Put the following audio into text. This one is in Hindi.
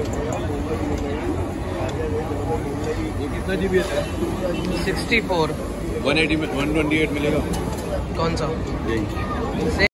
ये कितना GB है? 64। 180 में 128 मिलेगा। कौन सा? यही।